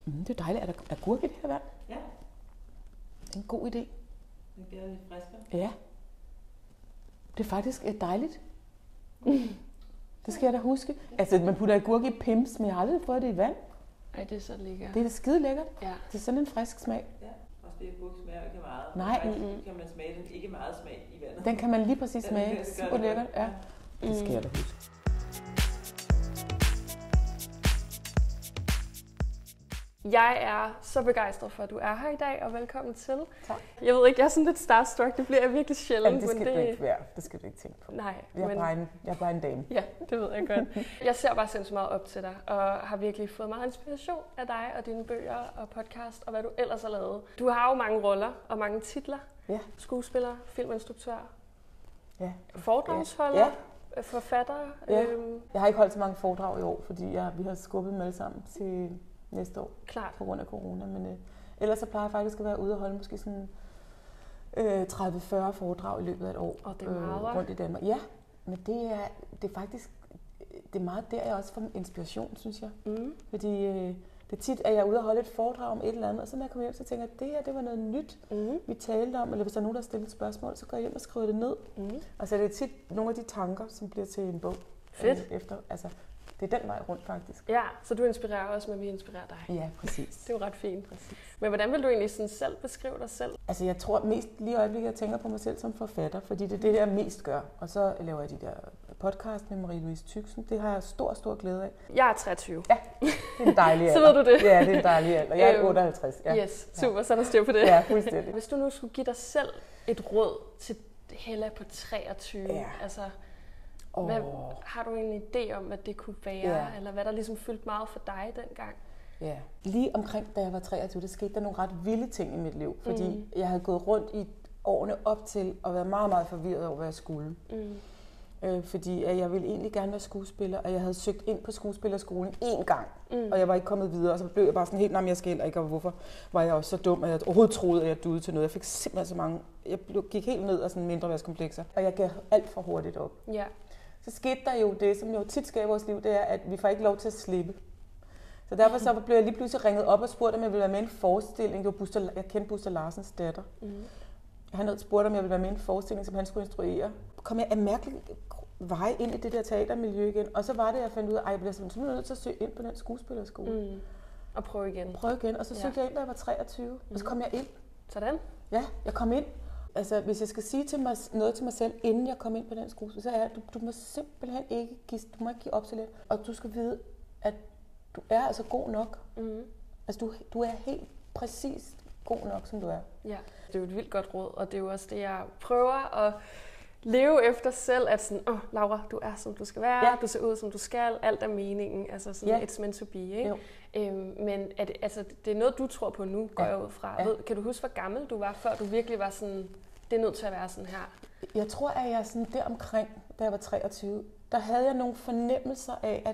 Det er dejligt. Er der agurk i det her vand? Ja. Det er en god idé. Det bliver lidt friskere. Ja. Det er faktisk dejligt. Det skal jeg da huske. Altså, man putter agurk i pims, men jeg har aldrig fået det i vand. Ej, det er så lækkert. Det er da skide lækkert. Ja. Det er sådan en frisk smag. Ja, også fordi agurk smager ikke meget. Nej. Faktisk kan man smage den ikke meget smag i vandet. Den kan man lige præcis Ja, smage. det gør Super det lækkert. godt. Ja. Det skal jeg da huske. Jeg er så begejstret for, at du er her i dag, og velkommen til. Tak. Jeg ved ikke, jeg er sådan lidt starstruck. Det bliver jeg virkelig sjældent. Jamen, det skal du ikke være. Det skal du ikke tænke på. Nej, Jeg er bare en dame. Ja, det ved jeg godt. Jeg ser bare sindssygt meget op til dig, og har virkelig fået meget inspiration af dig og dine bøger og podcast, og hvad du ellers har lavet. Du har jo mange roller og mange titler. Ja. Skuespiller, filminstruktør, Ja. foredragsholder, forfatter. Ja. Jeg har ikke holdt så mange foredrag i år, fordi vi har skubbet dem alle sammen til næste år. Klart. På grund af corona. Men ellers så plejer jeg faktisk at være ude og holde måske sådan 30-40 foredrag i løbet af et år. Og det er meget, rundt i Danmark. Ja, men det er faktisk det er meget der, jeg også får inspiration, synes jeg. Fordi det er tit, at jeg er ude og holde et foredrag om et eller andet, og så når jeg kommer hjem, så tænker jeg, at det var noget nyt, vi talte om, eller hvis der er nogen, der har stillet et spørgsmål, så går jeg hjem og skriver det ned. Og så er det tit nogle af de tanker, som bliver til en bog. Fedt. Efter. Altså, det er den vej rundt, faktisk. Ja, så du inspirerer også, men vi inspirerer dig. Ja, præcis. Det er jo ret fint. Præcis. Men hvordan vil du egentlig sådan selv beskrive dig selv? Altså, jeg tror mest lige i øjeblikket, jeg tænker på mig selv som forfatter, fordi det er det, jeg mest gør. Og så laver jeg de der podcast med Marie-Louise Tygsen. Det har jeg stor glæde af. Jeg er 23. Ja, det er en dejlig alder. Så ved du det. Ja, det er en dejlig alder. Jeg er 58. Ja. Yes, super, så er der styr på det. Ja, fuldstændig. Hvis du nu skulle give dig selv et råd til Hella på 23, altså... har du en idé om, hvad det kunne være, eller hvad der ligesom fyldte meget for dig dengang? Ja, lige omkring da jeg var 23, der skete der nogle ret vilde ting i mit liv, fordi jeg havde gået rundt i årene op til og været meget forvirret over, hvad jeg skulle. Fordi jeg ville egentlig gerne være skuespiller, og jeg havde søgt ind på skuespillerskolen én gang, og jeg var ikke kommet videre, og så blev jeg bare sådan helt, jeg skal heller ikke, og hvorfor var jeg også så dum, at jeg overhovedet troede, at jeg duede til noget. Jeg fik simpelthen så mange, jeg gik helt ned af sådan mindre værtskomplekser, og jeg gav alt for hurtigt op. Ja. Så skete der jo det, som jo tit sker i vores liv, det er, at vi får ikke lov til at slippe. Så derfor så blev jeg lige pludselig ringet op og spurgte, om jeg ville være med i en forestilling. Det var jeg kendte Buster Larsens datter. Han havde spurgt, om jeg ville være med i en forestilling, som han skulle instruere. Kom jeg af mærkelig vej ind i det der teatermiljø igen, og så var det, jeg fandt ud af, at jeg blev simpelthen nødt til at søge ind på den skuespillerskole. Og prøve igen. Og så søgte jeg ind, da jeg var 23, og så kom jeg ind. Sådan? Ja, jeg kom ind. Altså, hvis jeg skal sige noget til mig selv, inden jeg kom ind på den skole, så er det, du må simpelthen ikke give op så lidt. Og du skal vide, at du er altså god nok. Altså, du er helt præcis god nok, som du er. Ja, det er jo et vildt godt råd, og det er jo også det, jeg prøver at leve efter selv, at sådan, Laura, du er, som du skal være, du ser ud, som du skal, alt er meningen, altså sådan, it's meant to be, ikke? Men det er noget, du tror på nu, går jeg ud fra. Kan du huske, hvor gammel du var, før du virkelig var sådan, det er nødt til at være sådan her? Jeg tror, at jeg sådan deromkring, da jeg var 23, der havde jeg nogle fornemmelser af,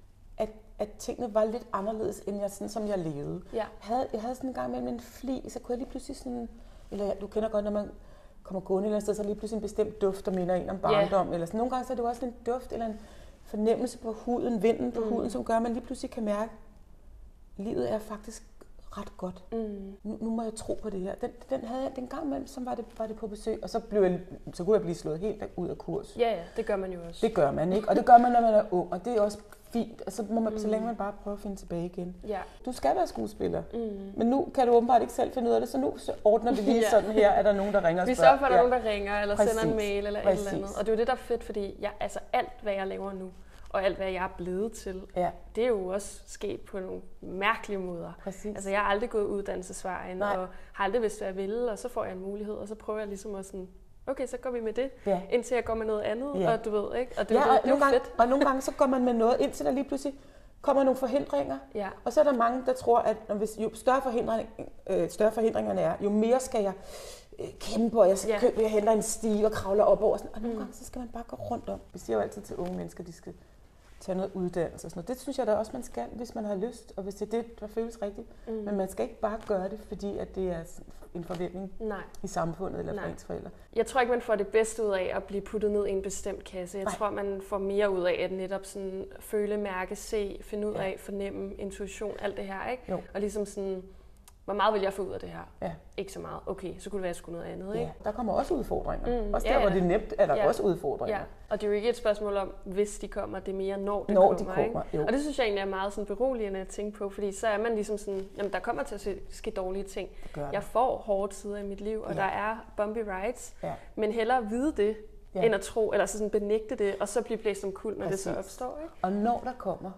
at tingene var lidt anderledes, end jeg, sådan, som jeg levede. Ja. Jeg havde sådan en gang mellem en fli, så kunne jeg lige pludselig sådan, eller du kender godt, når man kommer gående et eller andet sted, så er lige pludselig en bestemt duft, der minder en om barndom. Eller sådan. Nogle gange så er det også en duft eller en fornemmelse på huden, vinden på huden, som gør, at man lige pludselig kan mærke, at livet er faktisk ret godt. Nu må jeg tro på det her. Den havde jeg den gang imellem, så var det på besøg, og så kunne jeg blive slået helt ud af kurs. Ja, det gør man jo også. Det gør man, ikke? Og det gør man, når man er ung, og det er også fint. Og så må man, så længe man bare prøver at finde tilbage igen. Ja. Du skal være skuespiller, men nu kan du åbenbart ikke selv finde ud af det, så nu ordner vi lige sådan her, er der nogen, der ringer og spørger. Vi sørger for, at der er nogen, der ringer, eller sender en mail, eller et eller andet. Og det er jo det, der er fedt, fordi alt, hvad jeg laver nu, og alt, hvad jeg er blevet til, det er jo også sket på nogle mærkelige måder. Præcis. Altså, jeg har aldrig gået uddannelsesvejen, og har aldrig vidst, hvad jeg ville, og så får jeg en mulighed, og så prøver jeg ligesom at sådan, okay, så går vi med det, indtil jeg går med noget andet, og du ved, ikke? Og det er jo fedt. Og nogle gange så går man med noget, indtil der lige pludselig kommer nogle forhindringer, og så er der mange, der tror, at jo større forhindringerne er, jo mere skal jeg kæmpe, og jeg henter en stige og kravler op over, og nogle gange så skal man bare gå rundt om. Vi siger jo altid til unge mennesker, de skal tage noget uddannelse og sådan noget. Det synes jeg da også, man skal, hvis man har lyst, og hvis det er det, der føles rigtigt. Men man skal ikke bare gøre det, fordi at det er en forventning i samfundet eller fra ens forældre. Jeg tror ikke, man får det bedste ud af at blive puttet ned i en bestemt kasse. Jeg tror, man får mere ud af at netop sådan føle, mærke, se, finde ud af, fornemme, intuition, alt det her, ikke? Jo. Og ligesom sådan, hvor meget vil jeg få ud af det her? Ja. Ikke så meget. Okay, så kunne det være, at jeg skulle noget andet, ikke? Ja, der kommer også udfordringer. Også der, hvor det er nemt, er der også udfordringer. Ja. Og det er jo ikke et spørgsmål om, hvis de kommer, det er mere, når de kommer. Ikke? Og det synes jeg egentlig er meget sådan beroligende at tænke på, fordi så er man ligesom sådan, jamen der kommer til at ske dårlige ting. Jeg får hårde tider i mit liv, og der er bumpy rides, men hellere vide det, end at tro, eller sådan benægte det, og så blive blæst om kul, når det så opstår. Ikke? Og når der kommer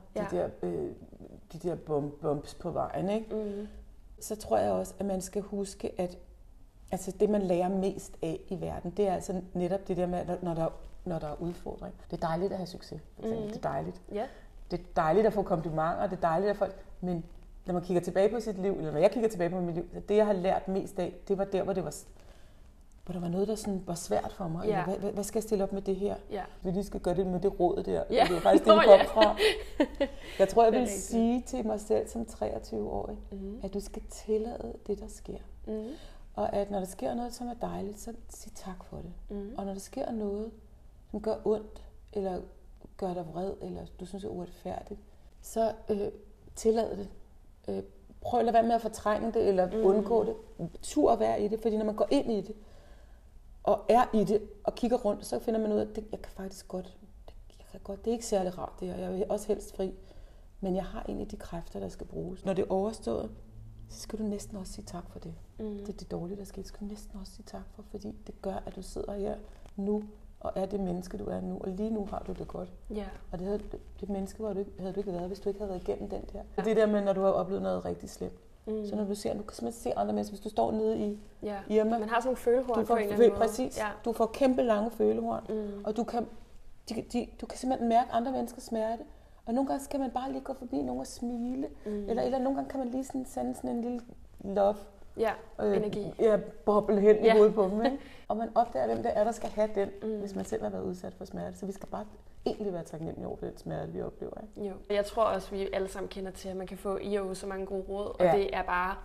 de der bumps på vejen, ikke? Så tror jeg også, at man skal huske, at altså det, man lærer mest af i verden, det er altså netop det der med, når der er udfordring. Det er dejligt at have succes. Det er dejligt. Yeah. Det er dejligt at få komplimenter, det er dejligt at folk... Men når man kigger tilbage på sit liv, eller når jeg kigger tilbage på mit liv, det jeg har lært mest af, det var der, hvor der var noget, der sådan var svært for mig. Yeah. Eller, hvad skal jeg stille op med det her? Yeah. Vi lige skal gøre det med det råd der. Yeah. Det var faktisk det, vi kom fra. Jeg tror, jeg vil sige til mig selv som 23-årig, at du skal tillade det, der sker. Og at når der sker noget, som er dejligt, så sig tak for det. Og når der sker noget, som gør ondt, eller gør dig vred, eller du synes er uretfærdigt, så tillad det. Prøv at lade være med at fortrænge det, eller undgå det. Tur at være i det, fordi når man går ind i det, og er i det, og kigger rundt, så finder man ud af, at jeg kan faktisk godt. Det er ikke særlig rart det her. Jeg vil også helst fri. Men jeg har egentlig de kræfter, der skal bruges. Når det er overstået, så skal du næsten også sige tak for det. Det er det dårlige, der sker. Det skal du næsten også sige tak for, fordi det gør, at du sidder her nu, og er det menneske, du er nu. Og lige nu har du det godt. Yeah. Og det menneske havde du ikke været, hvis du ikke havde været igennem den der. Og det der med, når du har oplevet noget rigtig slemt. Så når du kan simpelthen se andre mennesker, hvis du står nede i Irma. Man har sådan nogle følehorn på en eller anden måde. Præcis. Ja. Du får kæmpe lange følehorn, og du kan simpelthen mærke andre menneskers smerte. Og nogle gange skal man bare lige gå forbi nogen og smile. Eller nogle gange kan man lige sende sådan en lille love. Energi. Boble hen i hovedet på dem. Ikke? Og man opdager, hvem det er, der skal have den, hvis man selv har været udsat for smerte. Så vi skal bare egentlig være taknemmelige over den smerte, vi oplever. Ikke? Jo. Jeg tror også, vi alle sammen kender til, at man kan få så mange gode råd, og det er bare...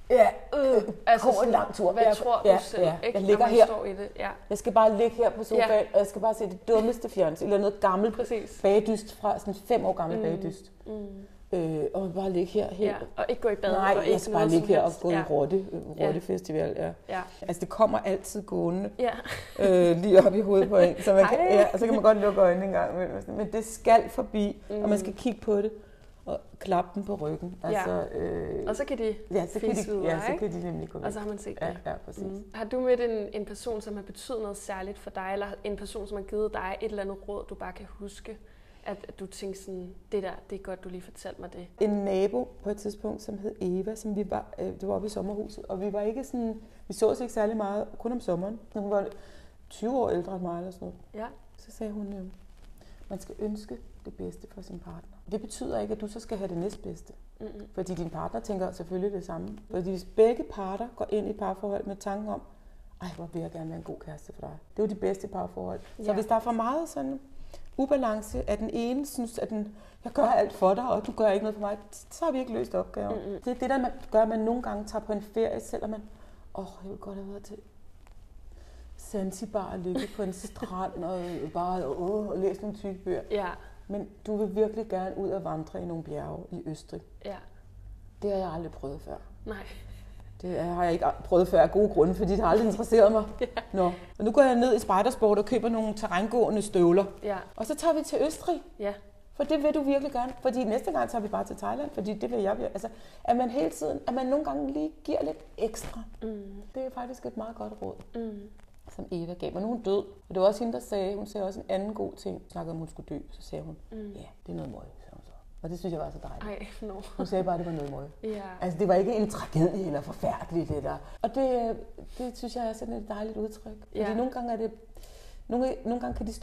altså en lang tur. Hvad tror du selv, ikke? Jeg ligger her. Står i det. Ja. Jeg skal bare ligge her på sofaen, og jeg skal bare se det dummeste fjernsyn, eller noget gammelt bagdyst fra sådan 5 år gammel bagdyst. Og bare ligge her. Ja, og ikke gå i bad. Nej, og jeg skal bare ligge her og gå i rottefestival. Ja. Altså det kommer altid gående lige op i hovedet på en, så man kan, og så kan man godt lukke øjnene en gang. Men det skal forbi, og man skal kigge på det og klappe dem på ryggen. Altså, og så kan de fise ud, så kan de nemlig gå væk. Og så har man set det. Ja, præcis. Har du mødt en person, som har betydet noget særligt for dig, eller en person, som har givet dig et eller andet råd, du bare kan huske? At du tænkte sådan, det er godt, du lige fortalte mig det. En nabo på et tidspunkt, som hed Eva, som vi var, det var oppe i sommerhuset, og vi var ikke sådan, vi så os ikke særlig meget, kun om sommeren. Hun var 20 år ældre end mig eller sådan noget. Ja. Så sagde hun, man skal ønske det bedste for sin partner. Det betyder ikke, at du så skal have det næstbedste. Fordi din partner tænker selvfølgelig det samme. Fordi hvis begge parter går ind i et parforhold med tanken om, hvor vil jeg gerne være en god kæreste for dig. Det er jo de bedste parforhold. Så hvis der er for meget sådan ubalance, at den ene synes, at jeg gør alt for dig, og du gør ikke noget for mig, så har vi ikke løst opgaven. Det er det, der gør, at man nogle gange tager på en ferie, selvom man, jeg vil godt have været til Zanzibar og ligge på en strand og bare og læse nogle tykke bøger. Ja. Men du vil virkelig gerne ud og vandre i nogle bjerge i Østrig. Ja. Det har jeg aldrig prøvet før. Nej. Det har jeg ikke prøvet før af gode grunde, fordi det har aldrig interesseret mig. Nå. Og nu går jeg ned i Spejdersport og køber nogle terrængående støvler. Ja. Og så tager vi til Østrig. Ja. For det vil du virkelig gerne. Fordi næste gang tager vi bare til Thailand, fordi det vil jeg. Altså, at man hele tiden, at man nogle gange lige giver lidt ekstra. Det er faktisk et meget godt råd, som Eva gav mig. Nu er hun død. Og det var også hende, der sagde, hun sagde også en anden god ting. Snakkede om, hun skulle dø. Så sagde hun, det er noget møg. Og det synes jeg var så dejligt. Hun sagde bare, at det var noget møg. Altså, det var ikke en tragedie eller forfærdeligt. Eller. Og det synes jeg er sådan et dejligt udtryk. Fordi nogle gange er det... Nogle gange kan de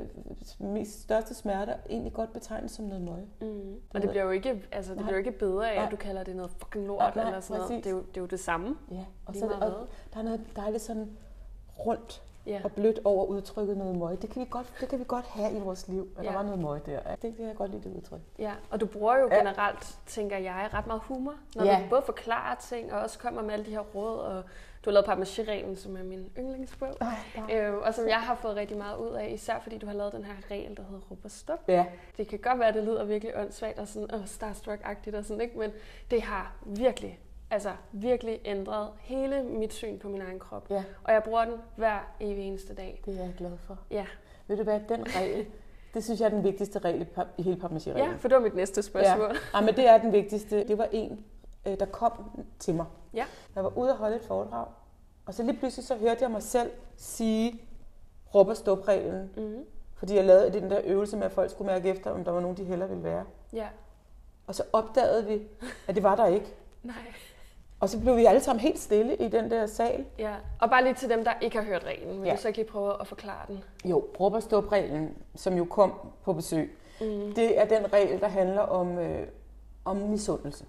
største smerter egentlig godt betegnes som noget møg. Og det bliver jo ikke, det bliver jo ikke bedre af, at du kalder det noget fucking lort eller sådan noget. Det er jo det samme. Ja, og der er noget dejligt sådan rundt og blødt over udtrykket noget møg. Det kan vi godt have i vores liv, at der var noget møg der. Det kan jeg godt lide, det udtryk. Ja, og du bruger jo generelt, tænker jeg, ret meget humor, når du både forklarer ting, og også kommer med alle de her råd, og du har lavet Papmaché-reglen, som er min yndlingsbog, og som jeg har fået rigtig meget ud af, især fordi du har lavet den her regel, der hedder råb og stop. Ja. Det kan godt være, at det lyder virkelig åndssvagt og sådan starstruck-agtigt og sådan, ikke? Men det har virkelig ændret hele mit syn på min egen krop. Ja. Og jeg bruger den hver evig eneste dag. Det er jeg glad for. Ja. Ved du hvad, den regel, det synes jeg er den vigtigste regel i hele Papmaché-reglen. Ja, for det var mit næste spørgsmål. Ja, men det er den vigtigste. Det var en, der kom til mig. Ja. Jeg var ude og holde et foredrag, og så lige pludselig så hørte jeg mig selv sige råb og stop-reglen. Mm-hmm. Fordi jeg lavede den der øvelse med, at folk skulle mærke efter, om der var nogen, de hellere ville være. Ja. Og så opdagede vi, at det var der ikke. Nej. Og så blev vi alle sammen helt stille i den der sal. Ja. Og bare lige til dem, der ikke har hørt reglen, vil du så ikke lige prøve at forklare den? Jo, råb og stop-reglen, som jo kom på besøg, det er den regel, der handler om misundelse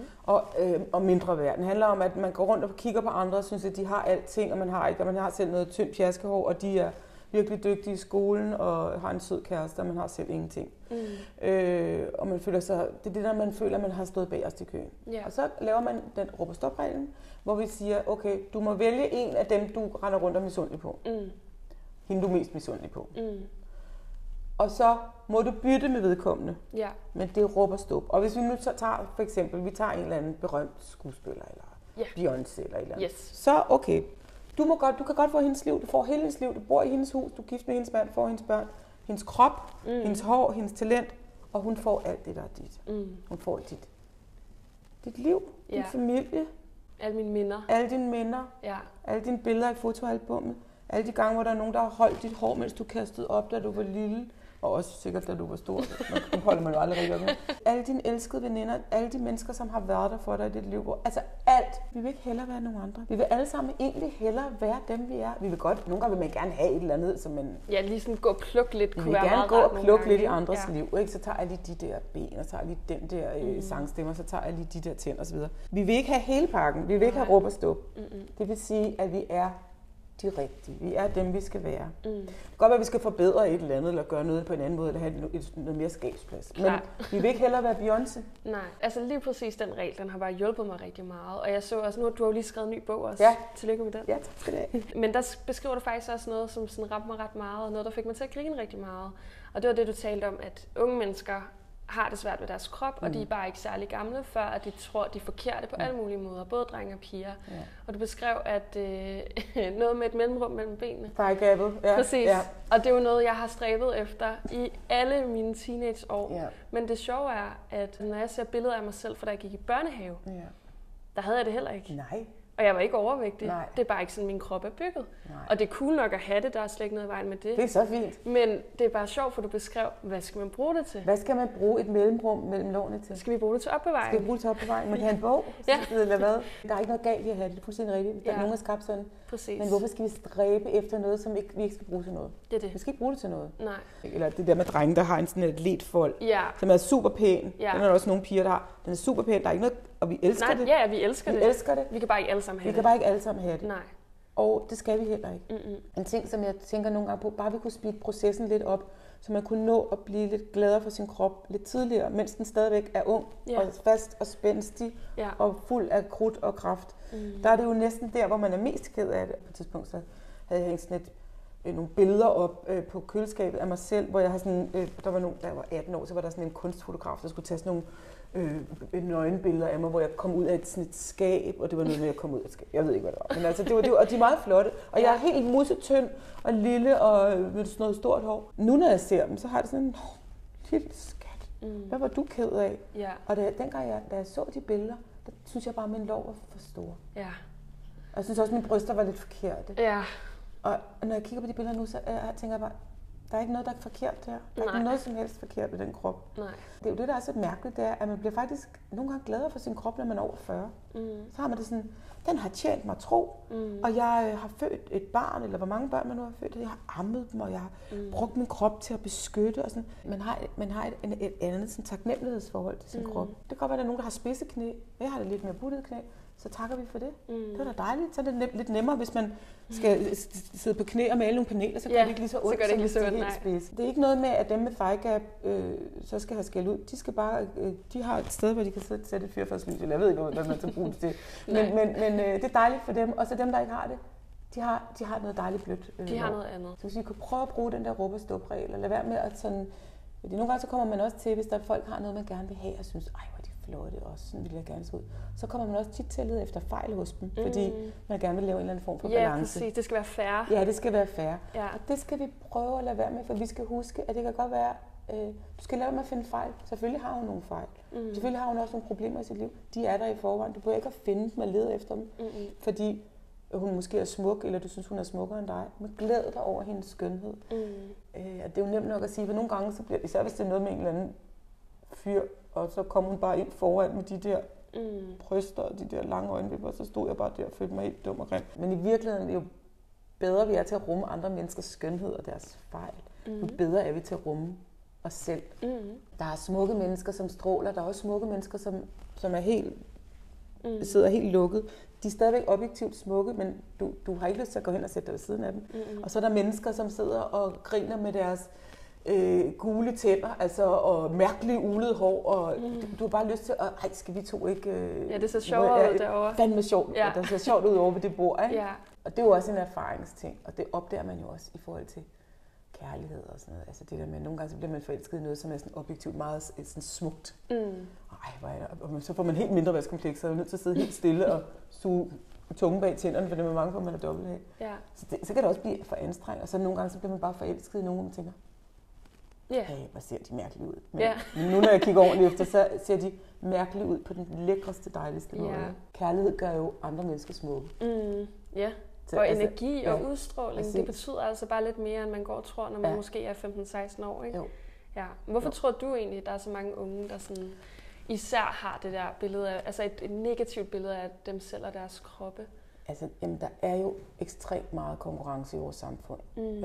og mindre værd. Den handler om, at man går rundt og kigger på andre og synes, at de har alting, og man har ikke. Og man har selv noget tyndt pjaskehår, og de er virkelig dygtige i skolen og har en sød kæreste, og man har selv ingenting. Og man føler sig, det er det der, man føler, at man har stået bagerst i køen. Yeah. Og så laver man den råb og stop-reglen, hvor vi siger, okay, du må vælge en af dem, du render rundt og misundelig på. Hende, du er mest misundelig på. Og så må du bytte med vedkommende. Ja. Men det er råb og stop. Og hvis vi nu så tager, for eksempel, vi tager en eller anden berømt skuespiller, eller Beyoncé, eller et eller andet. Yes. Så okay, du kan godt få hendes liv, du får hele hendes liv, du bor i hendes hus, du er gift med hendes mand, får hendes børn, hendes krop, hendes hår, hendes talent, og hun får alt det, der er dit. Hun får dit liv, din familie. Alle mine minder. Alle dine minder. Ja. Alle dine billeder i fotoalbummet. Alle de gange, hvor der er nogen, der har holdt dit hår, mens du kastede op, da du var lille. Og også sikkert, da du var stor. Nu holder man jo aldrig rigtig op med. Alle dine elskede veninder, alle de mennesker, som har været der for dig i dit liv. Altså alt. Vi vil ikke hellere være nogen andre. Vi vil alle sammen egentlig hellere være dem, vi er. Vi vil godt, nogle gange vil man gerne have et eller andet, som man... Ja, lige sådan gå og plukke lidt. Vi vil gerne gå og plukke lidt i andres liv. Ikke? Så tager jeg lige de der ben, og tager lige den der sangstemmer, så tager jeg lige de der tænder osv. Vi vil ikke have hele pakken. Vi vil ikke have råb og stop. Det vil sige, at vi er de rigtige. Vi er dem, vi skal være. Det kan godt være, at vi skal forbedre et eller andet, eller gøre noget på en anden måde, eller have noget mere skabsplads. Men vi vil ikke hellere være Beyoncé. Nej, altså lige præcis den regel, den har bare hjulpet mig rigtig meget. Og jeg så også, nu du har jo lige skrevet en ny bog også. Ja. Tillykke med den. Ja, tak skal du have. Men der beskriver du faktisk også noget, som sådan ramte mig ret meget, og noget, der fik mig til at grine rigtig meget. Og det var det, du talte om, at unge mennesker har det svært med deres krop, og de er bare ikke særlig gamle, før at de tror, at de er forkerte på alle mulige måder, både drenge og piger. Ja. Og du beskrev, at noget med et mellemrum mellem benene. Fejlgabet. Ja. Præcis. Ja. Og det er jo noget, jeg har stræbet efter i alle mine teenageår. Ja. Men det sjove er, at når jeg ser billeder af mig selv, fra da jeg gik i børnehave, der havde jeg det heller ikke. Nej. Og jeg var ikke overvægtig. Nej. Det er bare ikke sådan, min krop er bygget. Nej. Og det er cool nok at have det, der er slet ikke noget i vejen med det. Det er så fint. Men det er bare sjovt, for du beskrev, hvad skal man bruge det til? Hvad skal man bruge et mellemrum mellem lårene til? Skal vi bruge det til opbevaring? Skal vi bruge det til opbevaring? Man kan have en bog, eller hvad? Der er ikke noget galt i at have det. Det er fuldstændig rigtigt. Der er nogen, der skabt sådan. Præcis. Men hvorfor skal vi stræbe efter noget, som vi ikke skal bruge til noget? Det er det. Vi skal ikke bruge det til noget. Nej. Eller det der med drenge, der har en sådan et atletfold, som er super pæn. Ja. Den er der også nogle piger, der har. Den er super pæn. Der er ikke noget, og vi elsker det. Ja, vi elsker det. Vi elsker det. Vi kan bare ikke alle sammen have det. Vi kan bare ikke alle sammen have det. Nej. Og det skal vi heller ikke. En ting, som jeg tænker nogle gange på, bare vi kunne speede processen lidt op, så man kunne nå at blive lidt gladere for sin krop lidt tidligere, mens den stadigvæk er ung og fast og spændstig og fuld af krudt og kraft. Der er det jo næsten der, hvor man er mest ked af det. På et tidspunkt så havde jeg hængt sådan nogle billeder op på køleskabet af mig selv, hvor jeg har sådan, der var nogen, da jeg var 18 år, så var der sådan en kunstfotograf, der skulle tage sådan nogle nøgenbilleder af mig, hvor jeg kom ud af sådan et skab, og det var noget med, at jeg kom ud af et skab. Jeg ved ikke, hvad det var. Men altså, det var, og de er meget flotte. Og jeg er helt musetynd og lille og med sådan noget stort hår. Nu når jeg ser dem, så har det sådan en lille skat. Hvad var du ked af? Ja. Og dengang da jeg så de billeder, der synes jeg bare, at min lår var for store. Ja. Og jeg synes også, at mine bryster var lidt forkerte. Ja. Og når jeg kigger på de billeder nu, så tænker jeg bare, der er ikke noget, der er forkert der. Der er ikke noget som helst forkert ved den krop. Nej. Det er jo det, der er så mærkeligt, det er, at man bliver faktisk nogle gange gladere for sin krop, når man er over 40. Så har man det sådan, den har tjent mig tro, og jeg har født et barn, eller hvor mange børn man nu har født, jeg har ammet dem, og jeg har brugt min krop til at beskytte. Og sådan. Man har et andet sådan, taknemmelighedsforhold til sin krop. Det kan godt være, at der er nogen, der har spidse knæ, jeg har det lidt mere buttet knæ, så takker vi for det. Det er da dejligt. Så er det lidt nemmere, hvis man skal sidde på knæ og male nogle paneler, så gør det ikke lige så ondt, så det som helt spids. Det er ikke noget med, at dem med thigh-gap så skal have skæld ud. De skal bare, de har et sted, hvor de kan sidde og sætte et fyrfadslys, eller jeg ved ikke, hvad man skal bruge det til. Men det er dejligt for dem, og så dem, der ikke har det, de har noget dejligt blødt. De har noget andet. Så hvis vi kunne prøve at bruge den der råb og stop-regel, og lade være med at sådan... Fordi nogle gange så kommer man også til, hvis der folk har noget, man gerne vil have, og synes, ej, hvor er de flotte også, sådan vil jeg gerne se ud. Så kommer man også tit til at lede efter fejl hos dem, fordi man gerne vil lave en eller anden form for balance. Ja, præcis. Det skal være fair. Ja, det skal være fair. Ja. Og det skal vi prøve at lade være med, for vi skal huske, at det kan godt være, du skal lade med at finde fejl. Selvfølgelig har hun nogle fejl. Selvfølgelig har hun også nogle problemer i sit liv. De er der i forvejen. Du behøver ikke at finde dem og lede efter dem, fordi hun måske er smuk, eller du synes, hun er smukkere end dig. Men glæd dig over hendes skønhed. Det er jo nemt nok at sige, for nogle gange, så bliver, især hvis det er noget med en eller anden fyr, og så kom hun bare ind foran med de der bryster og de der lange øjenvipper, så stod jeg bare der og følte mig helt dum og grim. Men i virkeligheden, jo bedre vi er til at rumme andre menneskers skønhed og deres fejl, jo bedre er vi til at rumme os selv. Der er smukke mennesker, som stråler. Der er også smukke mennesker, som er helt, sidder helt lukket. De er stadigvæk objektivt smukke, men du har ikke lyst til at gå hen og sætte dig ved siden af dem. Og så er der mennesker, som sidder og griner med deres gule tænder, altså, og mærkelige ulede hår, og du har bare lyst til at, ej, skal vi to ikke... ja, det ser sjovere ud derovre. Fandme sjovt, ja. Det ser sjovt ud over ved det bord, ikke? Ja. Og det er jo også en erfaringsting, og det opdager man jo også i forhold til kærlighed og sådan noget. Altså det der med, nogle gange så bliver man forelsket i noget, som er sådan objektivt meget sådan smukt. Ej, hvor er det? Og så får man helt mindreværdskomplekser, og er nødt til at sidde helt stille og suge tungen bag tænderne, for det er mange, hvor man har dobbelthæk. Ja. Så kan det også blive for anstrengt, og så nogle gange så bliver man bare forelsket i nogen, og man tænker, hvor ser de mærkelige ud. Men nu når jeg kigger ordentligt efter, så ser de mærkelige ud på den lækreste, dejligste måde. Kærlighed gør jo andre mennesker smukke. Ja. Og energi og udstråling, det betyder altså bare lidt mere, end man går og tror, når man måske er 15-16 år, ikke? Jo. Ja. Hvorfor tror du egentlig, at der er så mange unge, der sådan især har det der billede af, altså et negativt billede af dem selv og deres kroppe? Altså, jamen, der er jo ekstremt meget konkurrence i vores samfund.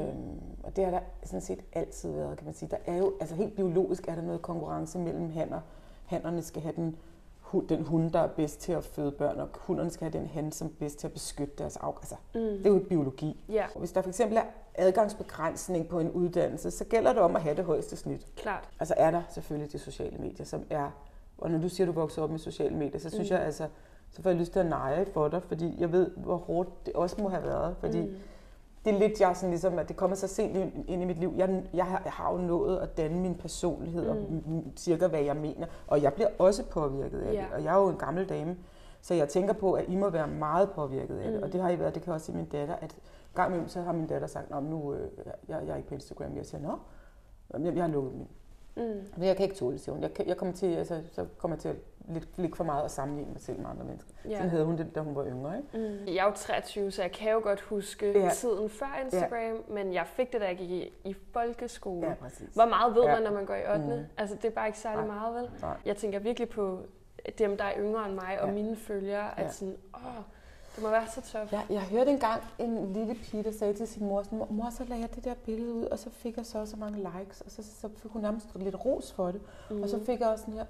Og det har der sådan set altid været, kan man sige. Der er jo, altså helt biologisk er der noget konkurrence mellem hanner. Hannerne skal have den hund, der er bedst til at føde børn, og hunderne skal have den han, som er bedst til at beskytte deres afgrøder. Det er jo biologi. Yeah. Hvis der for eksempel er adgangsbegrænsning på en uddannelse, så gælder det om at have det højeste snit. Klart. Altså er der selvfølgelig de sociale medier, som er... Og når du siger, at du vokser op med sociale medier, så synes jeg altså, så får jeg lyst til at neje for dig, fordi jeg ved, hvor hårdt det også må have været. Fordi det er lidt, jeg sådan ligesom, at det kommer så sent ind i mit liv. Jeg har jo nået at danne min personlighed og cirka, hvad jeg mener. Og jeg bliver også påvirket af det. Og jeg er jo en gammel dame, så jeg tænker på, at I må være meget påvirket af det. Og det har I været, det kan også sige min datter, at gang imellem så har min datter sagt, nu jeg er ikke på Instagram. Jeg siger, jeg har lukket min. Men jeg kan ikke tåle, siger hun. Jeg kommer til, altså, så kommer jeg til at ligge for meget og sammenligne mig selv med andre mennesker. Sådan havde hun det, da hun var yngre, ikke? Jeg er jo 23, så jeg kan jo godt huske tiden før Instagram, men jeg fik det, da jeg gik i folkeskole. Ja, præcis. Hvor meget ved man, når man går i 8. Altså, det er bare ikke særlig meget, vel? Nej. Jeg tænker virkelig på dem, der er yngre end mig, og mine følgere, at sådan, det må være så tøft. Jeg hørte engang en lille pige, der sagde til sin mor, sådan, mor, så lagde jeg det der billede ud, og så fik jeg så mange likes, og så fik hun nærmest lidt ros for det. Og så fik jeg også sådan her,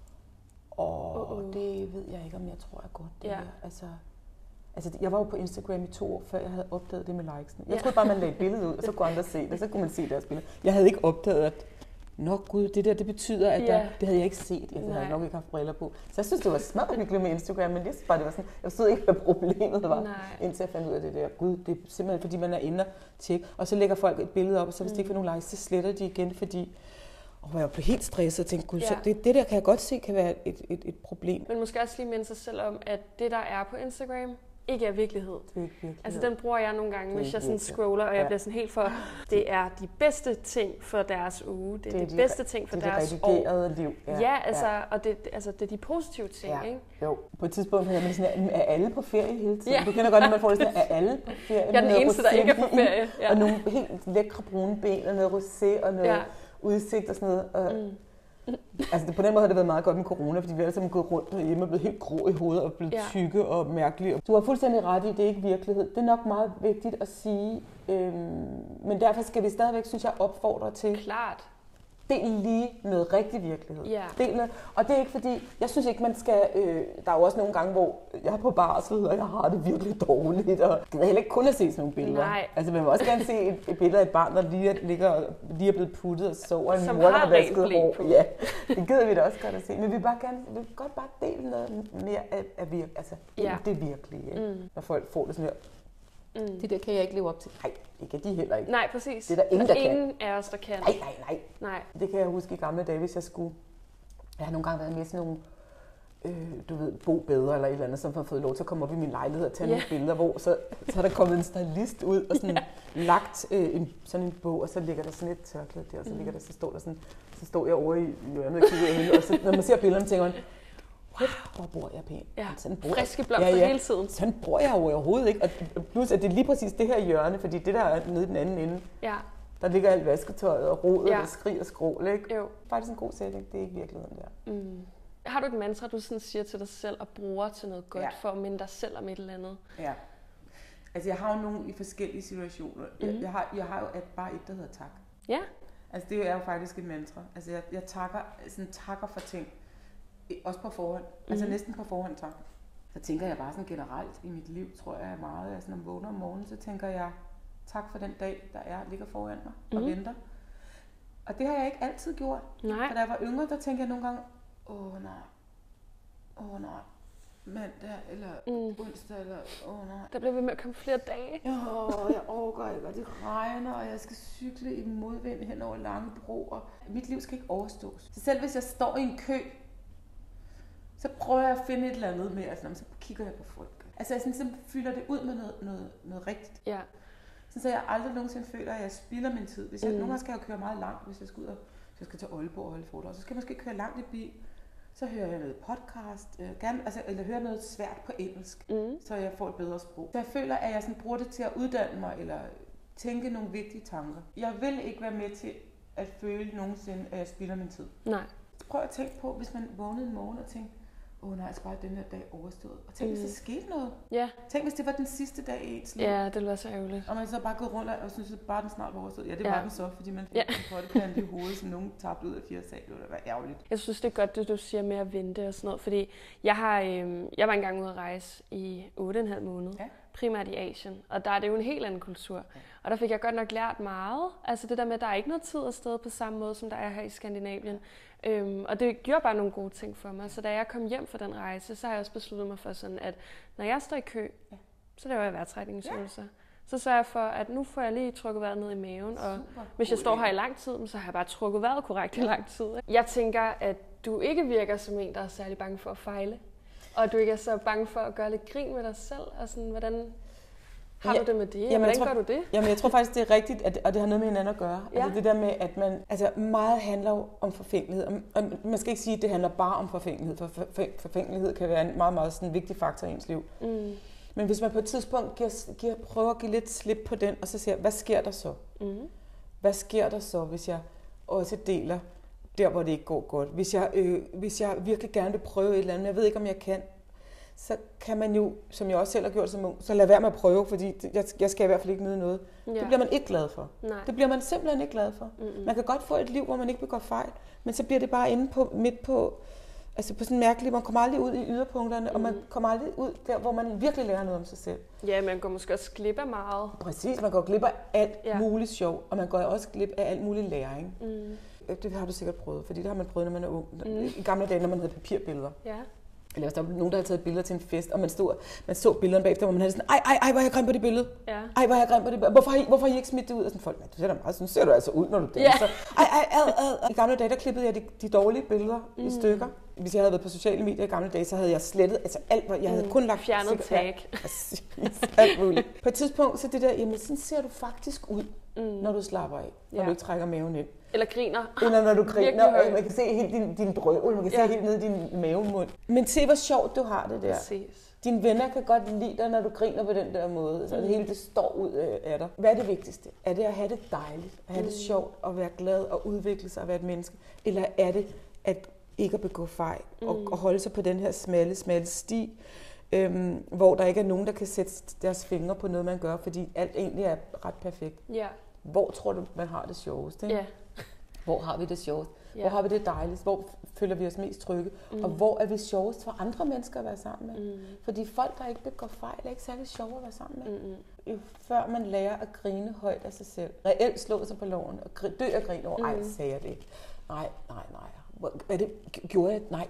det ved jeg ikke, om jeg tror er godt, det her. Altså, jeg var jo på Instagram i 2 år, før jeg havde opdaget det med likesene. Jeg troede bare, man lagde et billede ud, og så kunne andre se det, så kunne man se deres billede. Jeg havde ikke opdaget, at gud, det betyder, at det havde jeg ikke set. Jeg havde nok ikke haft briller på. Så jeg synes, det var smadret hyggeligt med Instagram, men jeg synes bare, det var sådan, jeg forstod ikke, hvad problemet var, indtil jeg fandt ud af det der. Gud, det er simpelthen, fordi man er inde og tjekke, og så lægger folk et billede op, og så hvis de ikke får nogen likes, så sletter de igen, fordi jeg blev helt stresset og tænkte, gud, så det der kan jeg godt se kan være et problem. Men måske også lige minde sig selv om, at det, der er på Instagram, ikke er virkelighed. Det er ikke virkelighed. Altså den bruger jeg nogle gange, hvis jeg sådan scroller, og jeg bliver sådan helt for, det er de bedste ting for deres uge, det er de bedste ting for deres år. Det er det liv. Og det er de positive ting, ikke? Jo, på et tidspunkt havde man sådan, er alle på ferie hele tiden? Du kender godt, når man får det sådan, er alle på ferie? Jeg er den eneste, der ikke er på ferie. Og nogle helt lækre brune ben, og noget rosé, og noget udsigt og sådan noget. Og altså på den måde har det været meget godt med corona, fordi vi er alle sammen gået rundt derhjemme og blevet helt grå i hovedet og blevet tykke og mærkelige. Du har fuldstændig ret i, det er ikke virkelighed. Det er nok meget vigtigt at sige, men derfor skal vi stadigvæk, synes jeg, opfordre til del lige noget rigtig virkelighed. Ja. Del noget, og det er ikke fordi, jeg synes ikke, man skal, der er jo også nogle gange, hvor jeg er på barsel, og jeg har det virkelig dårligt, og jeg kan heller ikke kun at se sådan nogle billeder. Nej. Altså man må også gerne se et billede af et barn, der lige er blevet puttet og sover, en som mor, der har har vasket rent hår. på. Ja, det gider vi da også godt at se. Men vi vil godt bare dele noget mere af det virkelige, ikke? Når folk får det sådan her. Det der kan jeg ikke leve op til. Nej, det kan de heller ikke. Nej, præcis. Det er der ingen, der kan. Ingen af os, der kan. Nej. Det kan jeg huske i gamle dage, hvis jeg skulle... Jeg har nogle gange været med sådan nogle, Bo Bedre eller et eller andet, som har fået lov til at komme op i min lejlighed og tage nogle billeder, hvor så er der kommet en stylist ud og sådan lagt sådan en bog, og så ligger der sådan et tørklæde der, og så står jeg over i hjørnet og kigger ind, og så når man ser billederne, tænker man, hvor bor jeg pænt. Ja, sådan friske blomster hele tiden. Sådan bor jeg overhovedet ikke. Og plus, at det er lige præcis det her hjørne, fordi det der er nede i den anden ende, der ligger alt vasketøjet og rodet, og skrig og skrål, ikke? Jo. Faktisk en god sætning, det er ikke virkeligheden der. Har du et mantra, du sådan siger til dig selv og bruger til noget godt, for at minde dig selv om et eller andet? Ja. Altså, jeg har jo nogle i forskellige situationer. Jeg har jo bare et, der hedder tak. Ja. Altså, det er jo faktisk et mantra. Altså, jeg takker for ting. Også på forhånd. Altså næsten på forhånd, tak. Så tænker jeg bare sådan generelt i mit liv, tror jeg meget. Altså når jeg vågner om morgenen, så tænker jeg, tak for den dag, der ligger foran mig og venter. Og det har jeg ikke altid gjort. Nej. For da jeg var yngre, der tænkte jeg nogle gange, nej, mandag eller onsdag eller nej. Der bliver ved med at komme flere dage. Jeg orker ikke, og det regner, og jeg skal cykle i modvind hen over lange broer. Mit liv skal ikke overstås. Så selv hvis jeg står i en kø, så prøver jeg at finde et eller andet med, altså, så kigger jeg på folk. Altså så fylder det ud med noget rigtigt. Ja. Så jeg aldrig nogensinde føler, at jeg spilder min tid. Hvis jeg, nogle gange skal jeg køre meget langt, hvis jeg skal ud og jeg skal til Aalborg og holde foredrag. Så skal jeg måske køre langt i bil. Så hører jeg noget podcast, eller hører noget svært på engelsk, så jeg får et bedre sprog. Så jeg føler, at jeg sådan bruger det til at uddanne mig, eller tænke nogle vigtige tanker. Jeg vil ikke være med til at føle nogensinde, at jeg spilder min tid. Nej. Prøv at tænke på, hvis man vågnede en morgen og tænkte, nej, jeg skal bare den her dag overstået. Og tænk, hvis der skete noget. Ja. Tænk, hvis det var den sidste dag i ens liv. Ja, det ville være så ærgerligt. Og man så bare gået rundt og synes, at bare den snart var overstået. Ja, det var den så, fordi man fik en potteplante i hovedet, som nogen tabte ud af 4 sag. Det ville være ærgerligt. Jeg synes, det er godt, det du siger med at vente og sådan noget, fordi jeg var engang ude at rejse i 8,5 måneder. Ja. Primært i Asien, og der er det jo en helt anden kultur. Ja. Og der fik jeg godt nok lært meget. Altså det der med, at der er ikke noget tid og sted på samme måde, som der er her i Skandinavien. Og det gjorde bare nogle gode ting for mig. Så da jeg kom hjem fra den rejse, så har jeg også besluttet mig for sådan, at når jeg står i kø, så laver jeg vejrtrækningsøvelser. Så sørger jeg for, at nu får jeg lige trukket vejret ned i maven, og hvis jeg står her i lang tid, så har jeg bare trukket vejret korrekt i lang tid. Jeg tænker, at du ikke virker som en, der er særlig bange for at fejle. Og du ikke er så bange for at gøre lidt grin med dig selv, og sådan, hvordan har du det med det? Hvordan gør du det? Jamen, jeg tror faktisk, det er rigtigt, og det har noget med hinanden at gøre. Ja. Altså det der med, at man, meget handler jo om forfængelighed. Og man skal ikke sige, at det handler bare om forfængelighed, for forfængelighed kan være en meget, meget sådan vigtig faktor i ens liv. Men hvis man på et tidspunkt prøver at give lidt slip på den, og så siger, hvad sker der så? Hvad sker der så, hvis jeg også deler der, hvor det ikke går godt? Hvis jeg virkelig gerne vil prøve et eller andet, men jeg ved ikke, om jeg kan, så kan man jo, som jeg også selv har gjort som ung, så lad være med at prøve, fordi jeg skal i hvert fald ikke nyde noget. Ja. Det bliver man ikke glad for. Nej. Det bliver man simpelthen ikke glad for. Man kan godt få et liv, hvor man ikke begår fejl, men så bliver det bare midt på, altså på sådan en mærkelig, man kommer aldrig ud i yderpunkterne, og man kommer aldrig ud der, hvor man virkelig lærer noget om sig selv. Ja, man går måske også glip af meget. Præcis, man går glip af alt muligt sjov, og man går også glip af alt muligt læring. Det har du sikkert prøvet, fordi det har man prøvet, når man er ung. I gamle dage, når man havde papirbilleder. Ja. Eller hvis der var nogen, der havde taget billeder til en fest, og man så billederne bagefter, hvor man havde sådan, ej, hvor er jeg grim på det billede. Ja. Ej, hvor er jeg grim på det billede. Hvorfor har I ikke smidt det ud? Og sådan folk, du ser da meget, sådan ser du altså ud, når du danser. Ej. I gamle dage, der klippede jeg de dårlige billeder i stykker. Hvis jeg havde været på sociale medier i gamle dage, så havde jeg slettet alt, jeg havde kun lagt fjernet tag. Alt muligt. På et tidspunkt, så det der, jamen sådan ser du faktisk ud, når du slapper af, når du ikke trækker maven ind. Eller griner. Eller når du griner, og man kan se helt din drøvel, man kan se helt ned i din mavemund. Men se, hvor sjovt du har det der. Præcis. Dine venner kan godt lide dig, når du griner på den der måde. Så det hele det står ud af dig. Hvad er det vigtigste? Er det at have det dejligt, at have det sjovt, at være glad og udvikle sig og være et menneske? Eller er det at ikke at begå fejl og holde sig på den her smalle sti, hvor der ikke er nogen, der kan sætte deres fingre på noget, man gør, fordi alt egentlig er ret perfekt. Ja. Hvor tror du, man har det sjovest? Ikke? Ja. Hvor har vi det sjovt? Hvor har vi det dejligt? Hvor føler vi os mest trygge? Og hvor er vi sjovest for andre mennesker at være sammen med? Fordi folk, der ikke begår fejl, er ikke særlig sjove at være sammen med. Jo før man lærer at grine højt af sig selv, reelt slå sig på loven og dø af grin over, ej, sagde jeg det ikke. Nej. Hvad det? Gjorde jeg? Nej.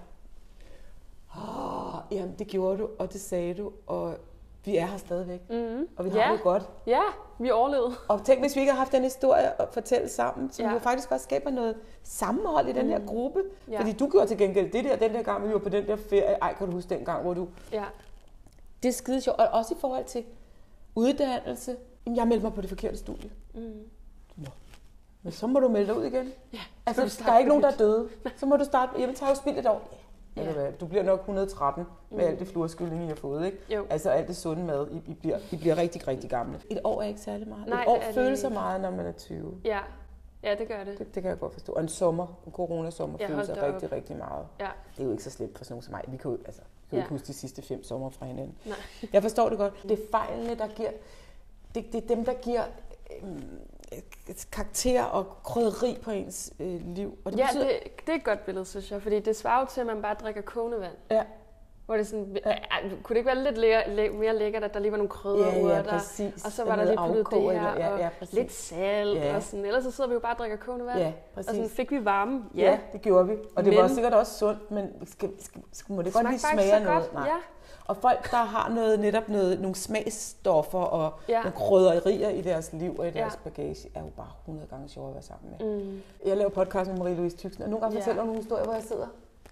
Jamen, det gjorde du, og det sagde du, og vi er her stadigvæk. Og vi har det godt. Ja, vi overlevede. Og tænk, hvis vi ikke har haft den historie at fortælle sammen, som jo faktisk også skaber noget sammenhold i den her gruppe. Fordi du gjorde til gengæld det der, den der gang, vi var på den der ferie. Ej, kan du huske den gang, hvor du... Ja. Det er skide sjovt. Og også i forhold til uddannelse. Jamen, jeg meldte mig på det forkerte studie. Nå. Men så må du melde dig ud igen. Ja, altså, der er ikke nogen, der er døde. Så må du starte... Jamen, tager jo spildt et år. Ja. Du bliver nok 113 med alt det fluorskylling, I har fået, ikke? Jo. Altså alt det sunde mad. I bliver rigtig, rigtig gamle. Et år er ikke særlig meget. Nej, et år føles så meget, når man er 20. Ja, det gør det. Det kan jeg godt forstå. Og en coronasommer føles rigtig, rigtig meget. Ja. Det er jo ikke så slemt for sådan nogen som mig. Vi kan jo ikke huske de sidste 5 sommer fra hinanden. Nej. Jeg forstår det godt. Det er fejlene, der giver... Det er dem, der giver... karakter og krydderi på ens liv. Og det betyder... det er et godt billede, synes jeg, fordi det svarer jo til, at man bare drikker kogende vand. Ja. Hvor det sådan, kunne det ikke være lidt mere lækkert, at der lige var nogle krydderurter, og så var der lidt puttet det her, og lidt salt, og sådan. Ellers så sidder vi jo bare og drikker kogende vand. Ja, og sådan fik vi varme. Ja, det gjorde vi. Og det var sikkert også sundt, men må det godt lige smage af noget? Nej. Ja. Og folk, der har nogle smagsstoffer og nogle krydderier i deres liv og i deres bagage, er jo bare 100 gange sjovere at være sammen med. Jeg laver podcast med Marie-Louise Tyksen, og nogle gange fortæller hun nogle historier, hvor jeg sidder.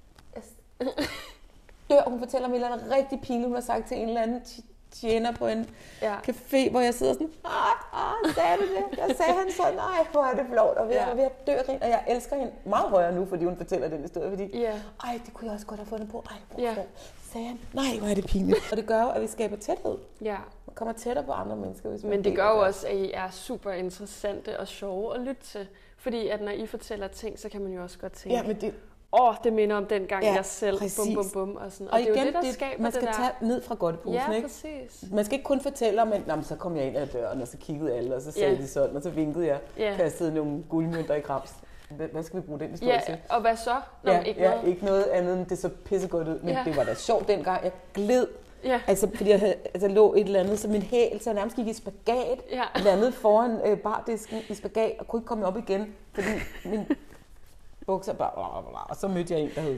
Hun fortæller mig et eller andet rigtig pinligt, hun har sagt til en eller anden tjener på en café, hvor jeg sidder sådan, sagde du det? Jeg sagde han så, nej, hvor er det flot, og vi er ved at dø af grin, og jeg elsker hende meget højere nu, fordi hun fortæller den historie, fordi, det kunne jeg også godt have fundet på, hvor sagde han, nej, hvor er det pinligt. Og det gør jo, at vi skaber tæthed. Ja. Man kommer tættere på andre mennesker, hvis man... Men det gør jo også, at I er super interessante og sjove at lytte til, fordi at når I fortæller ting, så kan man jo også godt tænke... Ja, men det... det minder om den gang, jeg selv, bum, og sådan. Og det er jo det, der skaber man skal tage ned fra godteposen, ikke? Præcis. Man skal ikke kun fortælle om, at så kom jeg ind ad døren, og så kiggede alle, og så sagde de sådan, og så vinkede jeg, kastede nogle guldmønter i grams. Hvad skal vi bruge den historie til? Og hvad så? Ikke noget andet, end det så pissegodt ud, men det var da sjovt dengang, jeg gled. Ja. Altså, fordi jeg lå et eller andet, så min hæl, så jeg nærmest gik i spagat, landede foran bardisken i spagat, og kunne ikke komme op igen, fordi min... bukser, og så mødte jeg en, der hed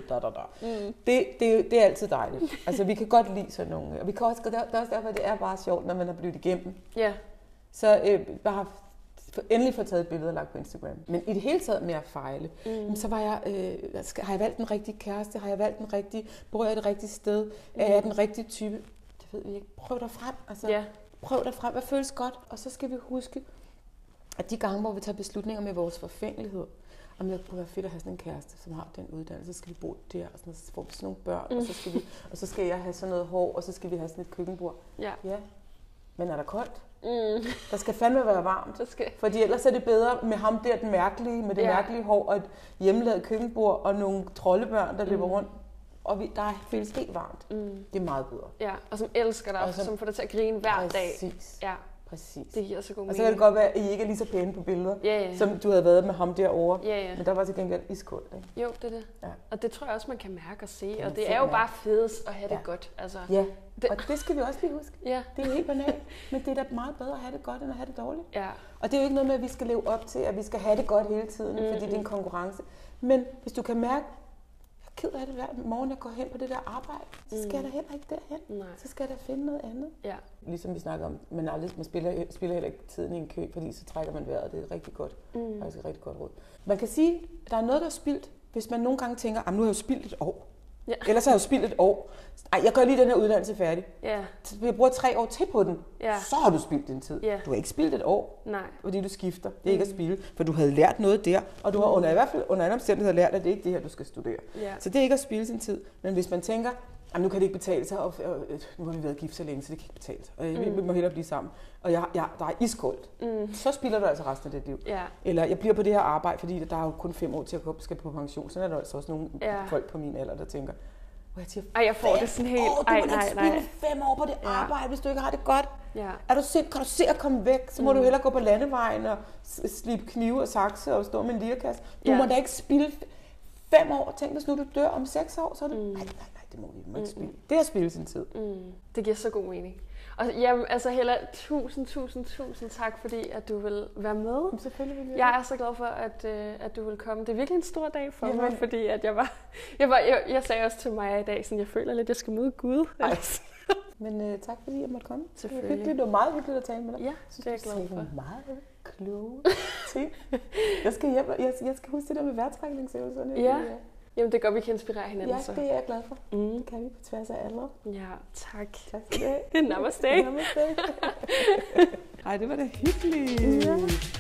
Det er altid dejligt. Altså, vi kan godt lide sådan nogle. Og vi kan også, det er også derfor, det er bare sjovt, når man har blevet igennem. Ja. Så bare endelig få taget et billede og lagt på Instagram. Men i det hele taget med at fejle, så var jeg, har jeg valgt den rigtige kæreste? Har jeg valgt den rigtige? Bor jeg det rigtige sted? Er jeg den rigtige type? Det ved vi ikke. Prøv dig frem. Altså, prøv dig frem. Hvad føles godt? Og så skal vi huske, at de gange, hvor vi tager beslutninger med vores forfængelighed, om det kunne være fedt at have sådan en kæreste, som har den uddannelse, så skal vi bo der, og så får vi sådan nogle børn, og så skal jeg have sådan noget hår, og så skal vi have sådan et køkkenbord. Ja. Men er der koldt? Der skal fandme være varmt. Fordi ellers er det bedre med ham der, den mærkelige, med det mærkelige hår, og et hjemmelavet køkkenbord, og nogle troldebørn, der løber rundt. Og der føles helt varmt. Det er meget bedre. Ja, og som elsker dig, og som får dig til at grine hver dag. Ja. Præcis. Det giver så god mening. Og så kan det godt være, at I ikke er lige så pæne på billeder, som du havde været med ham derovre. Men der var til gengæld iskoldt, ikke? Jo, det er det. Ja. Og det tror jeg også, man kan mærke og se. Og det er jo bare fedest at have det godt. Altså, og det skal vi også lige huske. Ja. Det er jo helt banalt. Men det er da meget bedre at have det godt, end at have det dårligt. Ja. Og det er jo ikke noget med, at vi skal leve op til, at vi skal have det godt hele tiden, fordi det er en konkurrence. Men hvis du kan mærke, ked af det hver morgen, jeg går hen på det der arbejde, så skal jeg da heller ikke derhen. Nej. Så skal jeg da finde noget andet. Ja. Ligesom vi snakker om, man spiller heller ikke tiden i en kø, fordi så trækker man vejret. Det er rigtig godt. Faktisk et rigtig godt råd. Man kan sige, at der er noget, der er spildt, hvis man nogle gange tænker, nu har jeg jo spildt et år. Ja. Ellers har jeg jo spildt et år. Jeg gør lige den her uddannelse færdig. Ja. Så jeg bruger 3 år til på den. Ja. Så har du spildt din tid. Ja. Du har ikke spildt et år, fordi du skifter. Det er ikke at spilde, for du havde lært noget der, og du har i hvert fald under anden omstændighed lært, at det ikke er det her, du skal studere. Ja. Så det er ikke at spilde sin tid. Men hvis man tænker, nu kan det ikke betale sig, og nu har vi været gift så længe, så det kan ikke betale sig. Og vi må hellere blive sammen. Og der er iskoldt. Så spilder du altså resten af dit liv. Ja. Eller jeg bliver på det her arbejde, fordi der er jo kun 5 år til at skal på pension. Så er der altså også nogle folk på min alder, der tænker, jeg får det sådan helt... Du må ikke spille 5 år på det arbejde, hvis du ikke har det godt. Ja. Kan du se at komme væk, så må du hellere gå på landevejen og slibe knive og sakse og stå med en lirekasse. Du må da ikke spilde 5 år. Tænk, hvis nu du dør om 6 år, så er det... Nej, det må vi ikke spille. Det er at spille sin tid. Det giver så god mening. Og jamen, altså Hella, tusind tak, fordi at du vil være med. Jamen, selvfølgelig vil jeg er så glad for, at du vil komme. Det er virkelig en stor dag for mig, fordi at jeg sagde også til mig i dag, sådan, jeg føler lidt, at jeg skal møde Gud. Men tak fordi jeg måtte komme. Selvfølgelig. Det var meget hyggeligt at tale med dig. Ja, det er jeg glad for. Meget kloge ting. Jeg skal huske det der med vejrtrækningsøvelserne. Ja. Jamen det er godt, vi kan inspirere hinanden. Ja, det er jeg glad for. Det kan vi på tværs af aldre. Ja, tak. Tak for det. Namaste. Namaste. Ej, det var da hyggeligt. Ja.